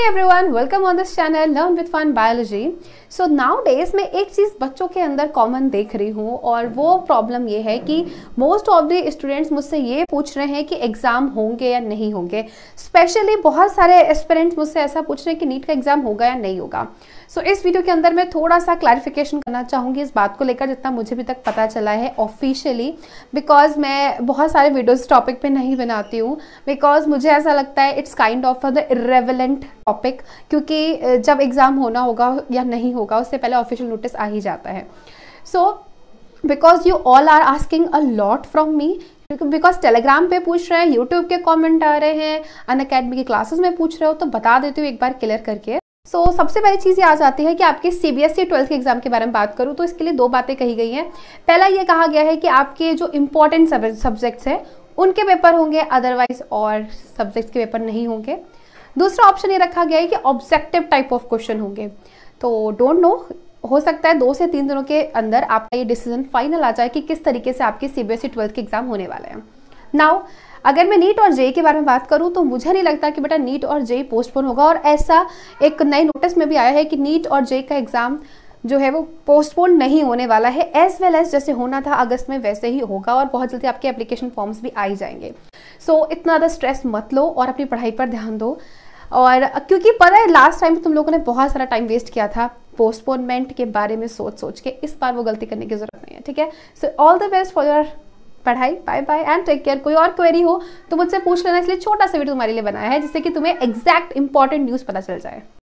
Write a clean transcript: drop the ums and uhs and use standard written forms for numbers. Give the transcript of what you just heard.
everyone, welcome on this channel Learn with Fun Biology. So nowadays मैं एक चीज़ बच्चों के अंदर कॉमन देख रही हूँ और वो प्रॉब्लम ये है कि मोस्ट ऑफ द स्टूडेंट्स मुझसे ये पूछ रहे हैं कि एग्ज़ाम होंगे या नहीं होंगे। स्पेशली बहुत सारे एस्पिरेंट्स मुझसे ऐसा पूछ रहे हैं कि नीट का एग्ज़ाम होगा या नहीं होगा। सो इस वीडियो के अंदर मैं थोड़ा सा क्लैरिफिकेशन करना चाहूँगी इस बात को लेकर, जितना मुझे भी तक पता चला है ऑफिशियली, बिकॉज मैं बहुत सारे वीडियोस टॉपिक पे नहीं बनाती हूँ, बिकॉज मुझे ऐसा लगता है it's kind of the irrelevant topic, क्योंकि जब एग्ज़ाम होना होगा या नहीं होगा उससे पहले ऑफिशियल नोटिस आ ही जाता है। So because you all are asking a lot from me, because Telegram पे पूछ रहे हैं, यूट्यूब के कमेंट आ रहे हैं, अनअकैडमी की क्लासेस में पूछ रहे हो, तो बता देती हूँ एक बार क्लियर करके। सबसे पहली चीज़ ये आ जाती है कि आपके सीबीएसई 12th के एग्जाम के बारे में बात करूँ तो इसके लिए दो बातें कही गई हैं। पहला ये कहा गया है कि आपके जो इंपॉर्टेंट सब्जेक्ट्स हैं उनके पेपर होंगे, अदरवाइज और सब्जेक्ट्स के पेपर नहीं होंगे। दूसरा ऑप्शन ये रखा गया है कि ऑब्जेक्टिव टाइप ऑफ क्वेश्चन होंगे। तो डोंट नो, हो सकता है 2 से 3 दिनों के अंदर आपका ये डिसीजन फाइनल आ जाए कि किस तरीके से आपके सीबीएसई 12th के एग्जाम होने वाले हैं। नाउ अगर मैं नीट और जेई के बारे में बात करूं तो मुझे नहीं लगता कि बेटा नीट और जेई पोस्टपोन होगा, और ऐसा एक नई नोटिस में भी आया है कि नीट और जेई का एग्जाम जो है वो पोस्टपोन नहीं होने वाला है। एज वेल एज जैसे होना था अगस्त में वैसे ही होगा और बहुत जल्दी आपके एप्लीकेशन फॉर्म्स भी आ ही जाएंगे। सो इतना ज़्यादा स्ट्रेस मत लो और अपनी पढ़ाई पर ध्यान दो। और क्योंकि पता है लास्ट टाइम तुम लोगों ने बहुत सारा टाइम वेस्ट किया था पोस्टपोनमेंट के बारे में सोच के, इस बार वो गलती करने की जरूरत नहीं है, ठीक है। So all the best for your पढ़ाई, bye bye and take care. कोई और क्वेरी हो तो मुझसे पूछ लेना, इसलिए छोटा सा वीडियो तुम्हारे लिए बनाया है जिससे कि तुम्हें एग्जैक्ट इंपॉर्टेंट न्यूज़ पता चल जाए।